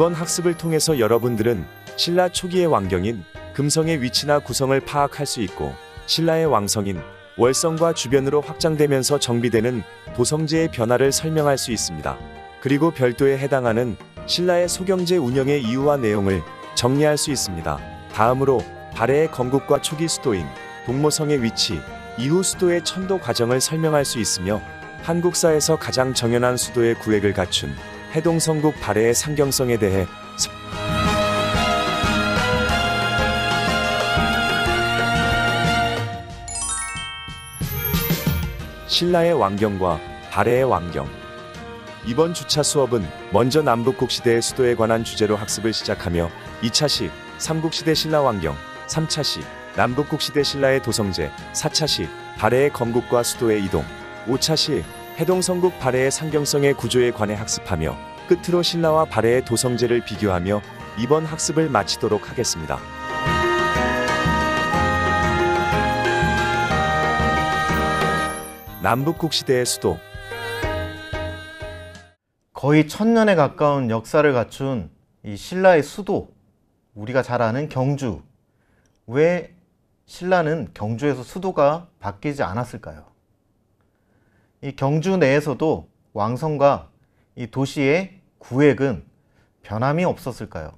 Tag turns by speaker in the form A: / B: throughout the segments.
A: 이번 학습을 통해서 여러분들은 신라 초기의 왕경인 금성의 위치나 구성을 파악할 수 있고, 신라의 왕성인 월성과 주변으로 확장되면서 정비되는 도성제의 변화를 설명할 수 있습니다. 그리고 별도에 해당하는 신라의 소경제 운영의 이유와 내용을 정리할 수 있습니다. 다음으로 발해의 건국과 초기 수도인 동모성의 위치, 이후 수도의 천도 과정을 설명할 수 있으며, 한국사에서 가장 정연한 수도의 구획을 갖춘 해동성국 발해의 상경성에 대해 신라의 왕경과 발해의 왕경. 이번 주차 수업은 먼저 남북국시대의 수도에 관한 주제로 학습을 시작하며 2차 시 삼국시대 신라 왕경, 3차 시 남북국시대 신라의 도성제, 4차 시 발해의 건국과 수도의 이동, 5차 시 해동성국 발해의 상경성의 구조에 관해 학습하며 끝으로 신라와 발해의 도성제를 비교하며 이번 학습을 마치도록 하겠습니다. 남북국시대의 수도.
B: 거의 1000년에 가까운 역사를 갖춘 이 신라의 수도, 우리가 잘 아는 경주. 왜 신라는 경주에서 수도가 바뀌지 않았을까요? 이 경주 내에서도 왕성과 이 도시의 구획은 변함이 없었을까요?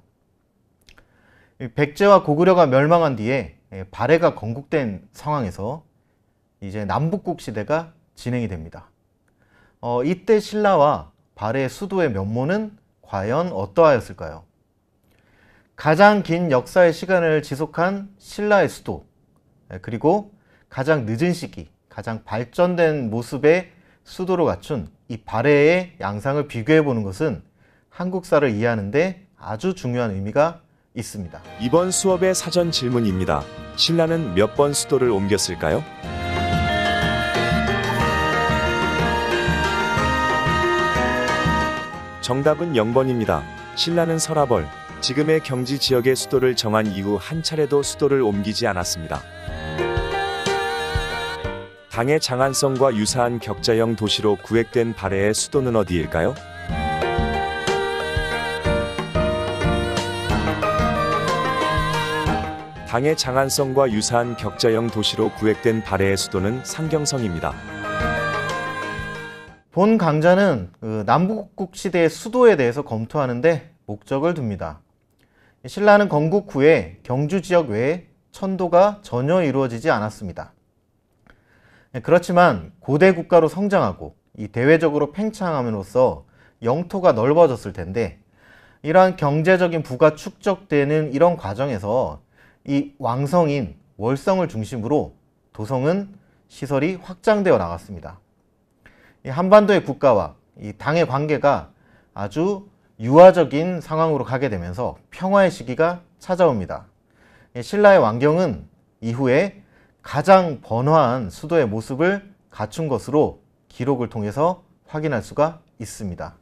B: 백제와 고구려가 멸망한 뒤에 발해가 건국된 상황에서 이제 남북국 시대가 진행이 됩니다. 이때 신라와 발해 수도의 면모는 과연 어떠하였을까요? 가장 긴 역사의 시간을 지속한 신라의 수도, 그리고 가장 늦은 시기, 가장 발전된 모습의 수도로 갖춘 이 발해의 양상을 비교해 보는 것은 한국사를 이해하는 데 아주 중요한 의미가 있습니다.
A: 이번 수업의 사전 질문입니다. 신라는 몇 번 수도를 옮겼을까요? 정답은 0번입니다. 신라는 서라벌, 지금의 경지 지역의 수도를 정한 이후 한 차례도 수도를 옮기지 않았습니다. 당의 장안성과 유사한 격자형 도시로 구획된 발해의 수도는 어디일까요? 당의 장안성과 유사한 격자형 도시로 구획된 발해의 수도는 상경성입니다.
B: 본 강좌는 남북국 시대의 수도에 대해서 검토하는데 목적을 둡니다. 신라는 건국 후에 경주 지역 외에 천도가 전혀 이루어지지 않았습니다. 그렇지만 고대 국가로 성장하고 이 대외적으로 팽창함으로써 영토가 넓어졌을 텐데, 이러한 경제적인 부가 축적되는 이런 과정에서 이 왕성인 월성을 중심으로 도성은 시설이 확장되어 나갔습니다. 이 한반도의 국가와 이 당의 관계가 아주 유화적인 상황으로 가게 되면서 평화의 시기가 찾아옵니다. 신라의 왕경은 이후에 가장 번화한 수도의 모습을 갖춘 것으로 기록을 통해서 확인할 수가 있습니다.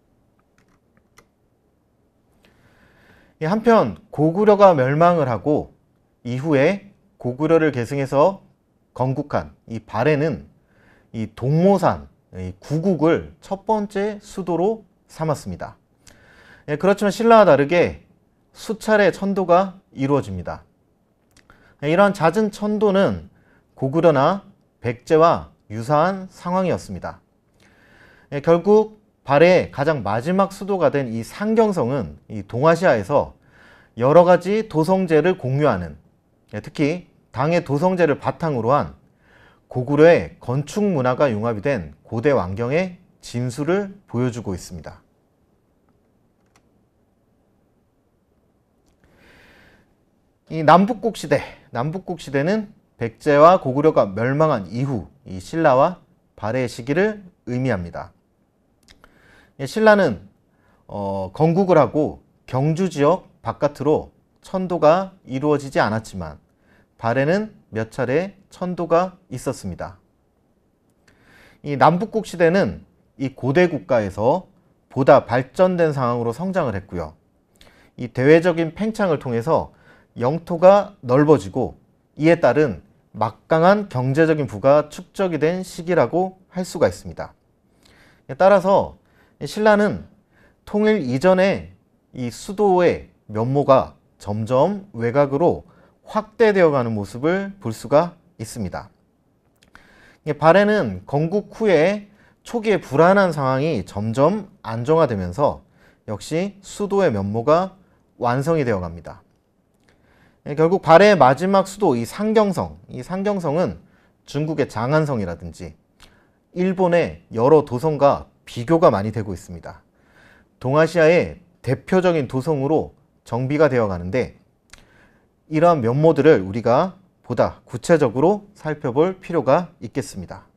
B: 한편 고구려가 멸망을 하고 이후에 고구려를 계승해서 건국한 이 발해는 이 동모산, 이 구국을 첫 번째 수도로 삼았습니다. 그렇지만 신라와 다르게 수차례 천도가 이루어집니다. 이러한 잦은 천도는 고구려나 백제와 유사한 상황이었습니다. 결국 발해의 가장 마지막 수도가 된 이 상경성은 이 동아시아에서 여러 가지 도성제를 공유하는, 특히 당의 도성제를 바탕으로 한 고구려의 건축 문화가 융합이 된 고대 왕경의 진수를 보여주고 있습니다. 이 남북국 시대는 백제와 고구려가 멸망한 이후 이 신라와 발해의 시기를 의미합니다. 신라는 건국을 하고 경주 지역 바깥으로 천도가 이루어지지 않았지만 발해는 몇 차례 천도가 있었습니다. 이 남북국 시대는 이 고대 국가에서 보다 발전된 상황으로 성장을 했고요. 이 대외적인 팽창을 통해서 영토가 넓어지고 이에 따른 막강한 경제적인 부가 축적이 된 시기라고 할 수가 있습니다. 따라서 신라는 통일 이전에 이 수도의 면모가 점점 외곽으로 확대되어 가는 모습을 볼 수가 있습니다. 발해는 건국 후에 초기에 불안한 상황이 점점 안정화되면서 역시 수도의 면모가 완성이 되어 갑니다. 결국 발해의 마지막 수도 이 상경성은 중국의 장안성이라든지 일본의 여러 도성과 비교가 많이 되고 있습니다. 동아시아의 대표적인 도성으로 정비가 되어 가는데 이러한 면모들을 우리가 보다 구체적으로 살펴볼 필요가 있겠습니다.